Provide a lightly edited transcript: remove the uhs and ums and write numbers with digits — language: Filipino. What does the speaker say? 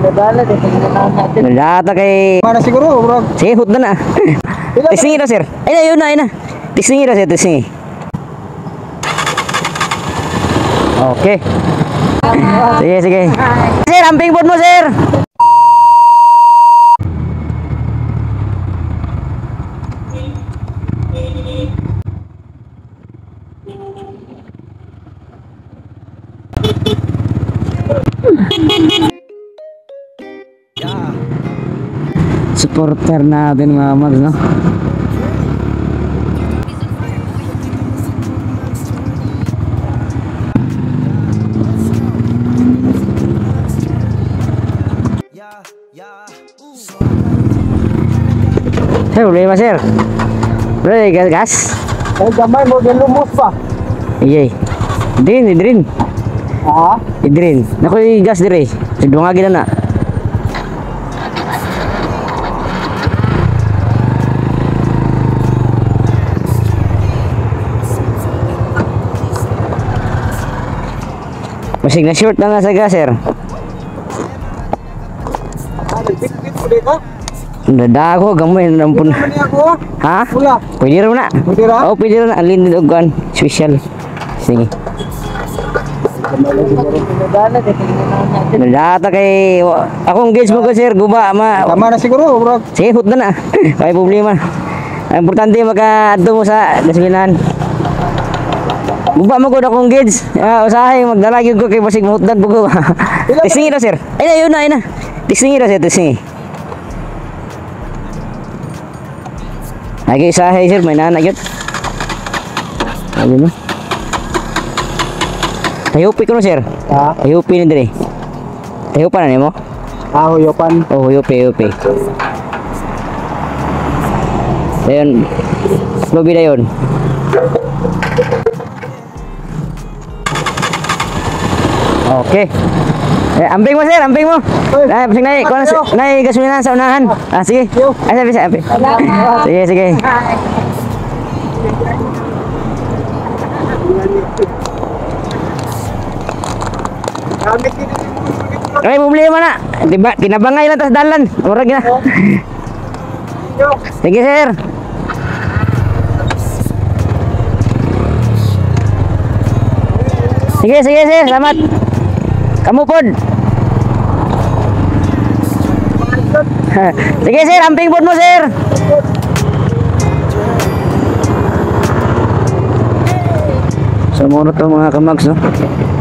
Nalata kay... Mana siguro, bro? Sige, hut na na. Tisingi na, sir. Ayun na, ayun na, ayun na. Tisingi na, sir, tisingi. Okay. Sige, sige. Sir, amping po mo, sir. Supporter natin mga mags, no? Sir, boleh mas sir? Boleh gas? Gamay mo, lumos pa. Iya, idrin. Ha? Idrin. Naku gas dire. Sidungagi na na. Masig na short na sa gas, sir. Dada ako, gamay na nampun. Ha? Pwede rin na. Oo, pwede rin na. Alin din ugan. Special. Sige. Nalata kay... Akong gauge mo ko, sir. Guba. Tama na siguro, bro. Sige, hut na na. Kaya problema. Ang importante maka-adto mo sa dasbinan. Guba mo ko na akong gauge. Usahay, magdalagi ko kay basig mahutdan po ko. Tisingi na, sir. Ayun na, ayun na. Tisingi na, sir. Tisingi. Lagi usahay, sir. May nanag yun. Ayun na. Hayupi ko no, sir. Ha? Hayupi ni dire. Hayupan na mo? Huyopan. Oh, hayupi. Ayun. Lobby na yun. Okay. Amping mo, sir, amping mo. Pasig na, gasolina sa unahan. Sige. Sabi. Sige. Ay, problema na. Diba, tinabangay lang tas dalan. Murag na. Sige, sir. Sige, sir. Salamat. Kamu pod. Sige, sir. Amping pod mo, sir. So, muna to mga kamags, no?